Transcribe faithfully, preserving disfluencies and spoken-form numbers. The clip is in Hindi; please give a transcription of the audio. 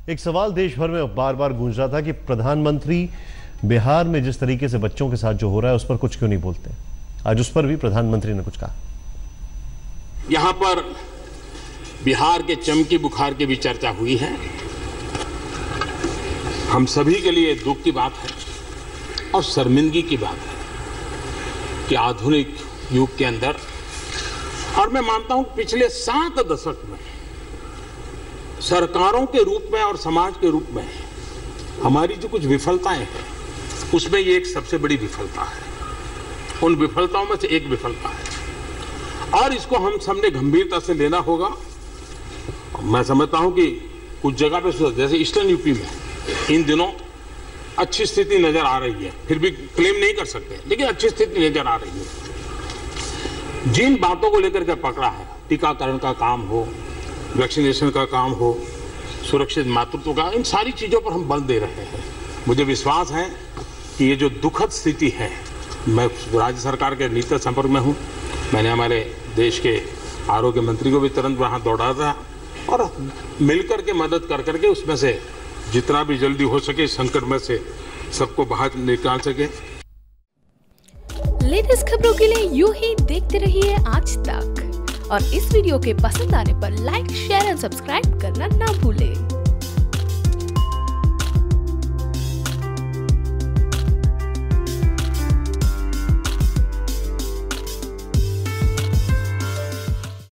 एक सवाल देश भर में बार बार गूंज रहा था कि प्रधानमंत्री बिहार में जिस तरीके से बच्चों के साथ जो हो रहा है उस पर कुछ क्यों नहीं बोलते। आज उस पर भी प्रधानमंत्री ने कुछ कहा। यहां पर बिहार के चमकी बुखार की भी चर्चा हुई है। हम सभी के लिए दुख की बात है और शर्मिंदगी की बात है कि आधुनिक युग के अंदर, और मैं मानता हूं पिछले सात दशक में सरकारों के रूप में और समाज के रूप में हमारी जो कुछ विफलताएं हैं उसमें ये एक सबसे बड़ी विफलता है। उन विफलताओं में से एक विफलता है और इसको हम सबने गंभीरता से लेना होगा। मैं समझता हूं कि कुछ जगह पे जैसे ईस्टर्न यूपी में इन दिनों अच्छी स्थिति नजर आ रही है, फिर भी क्लेम नहीं कर सकते, लेकिन अच्छी स्थिति नजर आ रही है। जिन बातों को लेकर के पकड़ा है, टीकाकरण का काम हो, वैक्सीनेशन का काम हो, सुरक्षित मातृत्व का, इन सारी चीजों पर हम बल दे रहे हैं। मुझे विश्वास है कि ये जो दुखद स्थिति है, मैं राज्य सरकार के निकट संपर्क में हूं। मैंने हमारे देश के आरोग्य मंत्री को भी तुरंत वहां दौड़ा था और मिलकर के मदद कर करके उसमें से जितना भी जल्दी हो सके संकट में से सबको बाहर निकाल सके। लेटेस्ट खबरों के लिए यूं ही देखते रहिए आज तक, और इस वीडियो के पसंद आने पर लाइक, शेयर और सब्सक्राइब करना ना भूलें।